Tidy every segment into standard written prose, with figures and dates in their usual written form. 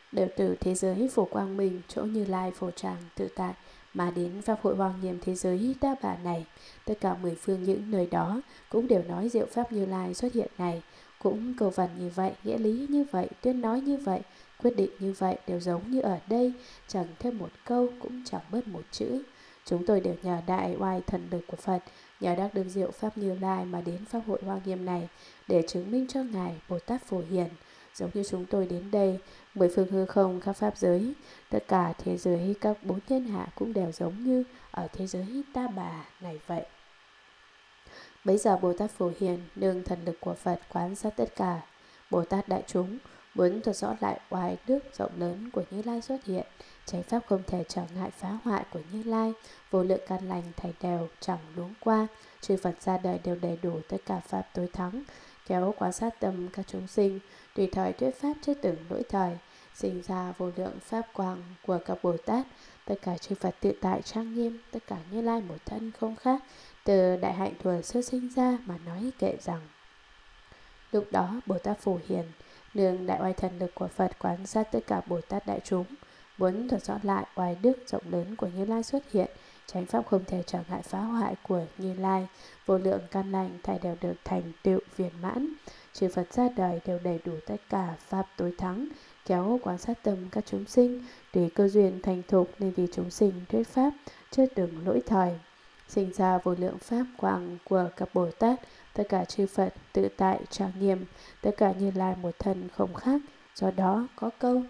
đều từ thế giới phổ quang minh, chỗ Như Lai phổ tràng tự tại mà đến Pháp hội Hoa Nghiêm thế giới Đa Bà này. Tất cả 10 phương những nơi đó cũng đều nói diệu Pháp Như Lai xuất hiện này, cũng câu văn như vậy, nghĩa lý như vậy, tuyên nói như vậy, quyết định như vậy, đều giống như ở đây, chẳng thêm một câu cũng chẳng bớt một chữ. Chúng tôi đều nhờ đại oai thần lực của Phật, nhờ đắc được diệu Pháp Như Lai mà đến Pháp hội Hoa Nghiêm này để chứng minh cho Ngài Bồ Tát Phổ Hiền. Giống như chúng tôi đến đây, 10 phương hư không các pháp giới, tất cả thế giới các 4 thiên hạ cũng đều giống như ở thế giới Ta Bà này vậy. Bấy giờ Bồ Tát Phổ Hiền nương thần lực của Phật quán sát tất cả Bồ Tát đại chúng, muốn thuật rõ lại oai đức rộng lớn của Như Lai xuất hiện. Chánh pháp không thể trở ngại phá hoại của Như Lai, vô lượng căn lành thảy đều chẳng luống qua. Chư Phật ra đời đều đầy đủ tất cả pháp tối thắng, kéo quan sát tâm các chúng sinh, tùy thời thuyết pháp chưa từng lỗi thời, sinh ra vô lượng pháp quang của các Bồ Tát. Tất cả chư Phật tự tại trang nghiêm, tất cả Như Lai một thân không khác, từ đại hạnh thuở sơ sinh ra mà nói kệ rằng: lúc đó Bồ Tát Phổ Hiền nương đại oai thần lực của Phật quan sát tất cả Bồ Tát đại chúng, muốn thuật rõ lại oai đức rộng lớn của Như Lai xuất hiện. Chánh pháp không thể trở ngại phá hoại của Như Lai, vô lượng căn lành thảy đều được thành tựu viên mãn. Chư Phật ra đời đều đầy đủ tất cả pháp tối thắng, kéo quan sát tâm các chúng sinh, tùy cơ duyên thành thục nên vì chúng sinh thuyết pháp chưa từng lỗi thời, sinh ra vô lượng pháp quang của các Bồ Tát. Tất cả chư Phật tự tại trang nghiêm, tất cả Như Lai một thân không khác. Do đó có câu: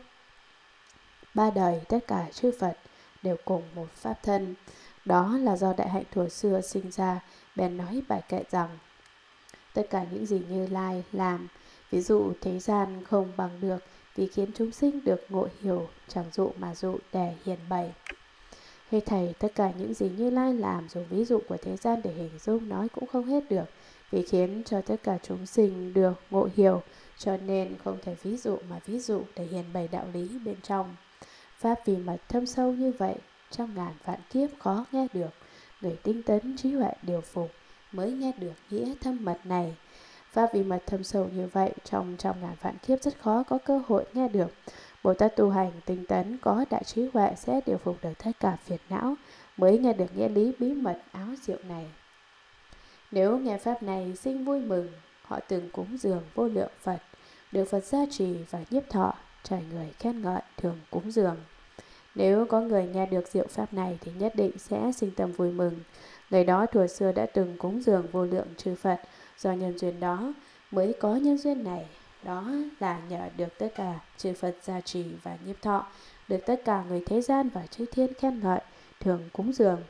ba đời tất cả chư Phật đều cùng một pháp thân. Đó là do đại hạnh thuở xưa sinh ra, bèn nói bài kệ rằng: tất cả những gì Như Lai làm, ví dụ thế gian không bằng được, vì khiến chúng sinh được ngộ hiểu, chẳng dụ mà dụ để hiển bày. Hết thảy tất cả những gì Như Lai làm, dùng ví dụ của thế gian để hình dung nói cũng không hết được, vì khiến cho tất cả chúng sinh được ngộ hiểu, cho nên không thể ví dụ mà ví dụ để hiển bày đạo lý bên trong. Pháp vì mật thâm sâu như vậy, trong ngàn vạn kiếp khó nghe được, người tinh tấn trí huệ điều phục mới nghe được nghĩa thâm mật này. Pháp vì mật thâm sâu như vậy, trong ngàn vạn kiếp rất khó có cơ hội nghe được. Bồ Tát tu hành tinh tấn có đại trí huệ sẽ điều phục được tất cả phiền não, mới nghe được nghĩa lý bí mật áo diệu này. Nếu nghe pháp này sinh vui mừng, họ từng cúng dường vô lượng Phật, được Phật gia trì và nhiếp thọ, trời người khen ngợi thường cúng dường. Nếu có người nghe được diệu pháp này thì nhất định sẽ sinh tâm vui mừng. Người đó thuở xưa đã từng cúng dường vô lượng chư Phật, do nhân duyên đó mới có nhân duyên này. Đó là nhờ được tất cả chư Phật gia trì và nhiếp thọ, được tất cả người thế gian và chư thiên khen ngợi, thường cúng dường.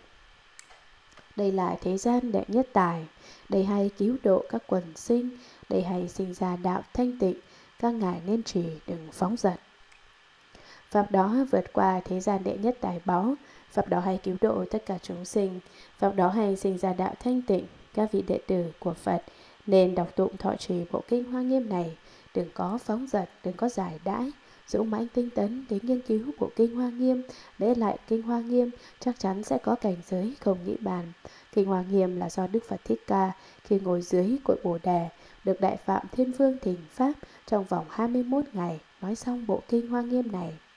Đây là thế gian đệ nhất tài, đây hay cứu độ các quần sinh, đây hay sinh ra đạo thanh tịnh, các ngài nên trì đừng phóng dật. Pháp đó vượt qua thế gian đệ nhất tài báu, pháp đó hay cứu độ tất cả chúng sinh, pháp đó hay sinh ra đạo thanh tịnh. Các vị đệ tử của Phật nên đọc tụng thọ trì bộ kinh Hoa Nghiêm này, đừng có phóng dật, đừng có giải đãi, dũng mãnh tinh tấn đến nghiên cứu bộ kinh Hoa Nghiêm, lễ lại kinh Hoa Nghiêm, chắc chắn sẽ có cảnh giới không nghĩ bàn. Kinh Hoa Nghiêm là do Đức Phật Thích Ca khi ngồi dưới cội Bồ Đề được Đại Phạm Thiên Vương thỉnh pháp trong vòng 21 ngày nói xong bộ kinh Hoa Nghiêm này.